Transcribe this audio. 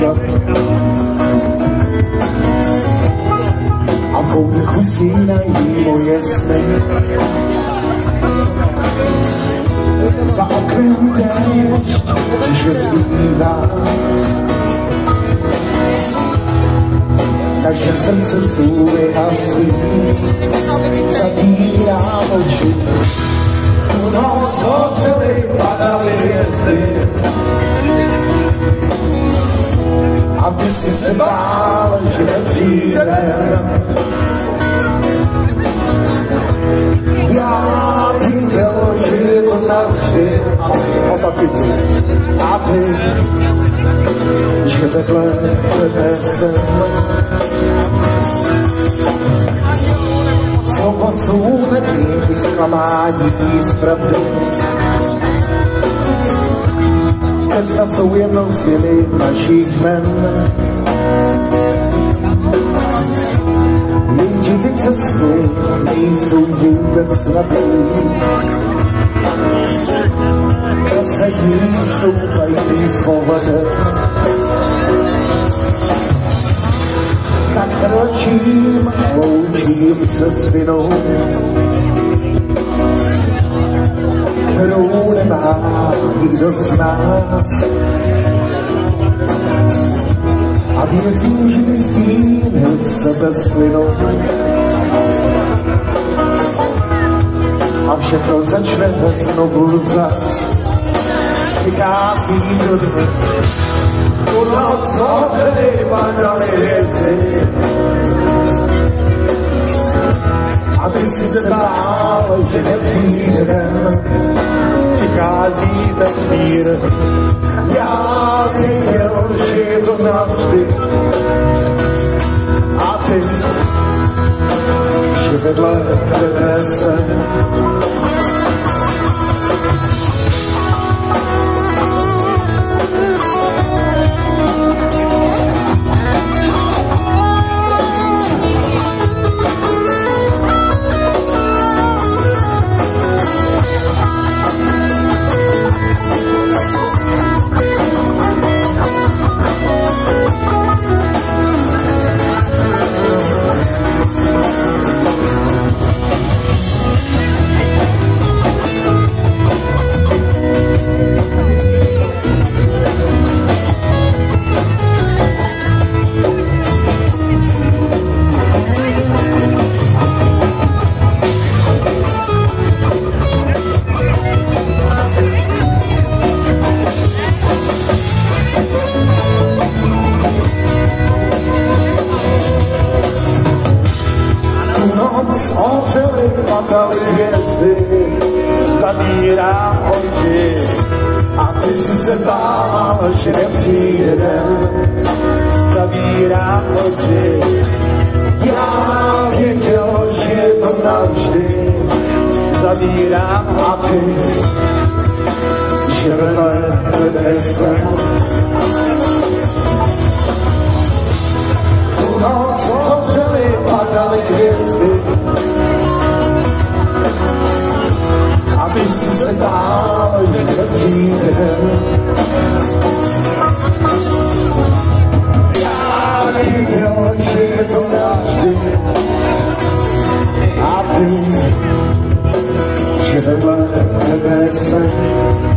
příklad. A v koutech usínají moje sny. Za oknem déšť, že zpívá. Naše srdce stůly hasí, zavírám oči. U nás otřely padaly hvězdy. A ty si se bál, že nepřijdem. Já věděl, že je to navždy. A ty, že vedle tebe jsem. Slova jsou taky zklamání z pravdy. Gesta jsou jenom změny našich jmen. Jenže ty cesty nejsou vůbec snadné. Krasadí stoupají s pohledem. Tak kročím, loučím se s vinou, kterou nemá nikdo z nás. A věřím, že mi stíny od sebe splynou. A všechno začne znovu zas. Vychází do dne. Tu noc otřely padaly hvězdy. A ty si se bál, že nepřijde den. Přichází vesmír. Já věděl, že je to navždy. A ty, že vedle tebe jsem. Otřely padaly hvězdy, zavírám oči. A ty si se bál, že nepřijde den. Zavírám oči. Já věděl, že je to navždy. Zavírám a ty, že vedle tebe jsem. Tu noc otřely padaly hvězdy. Aby si se bál, že nepřijde den. Já věděl, že je to navždy. A ty, že vedle tebe jsem.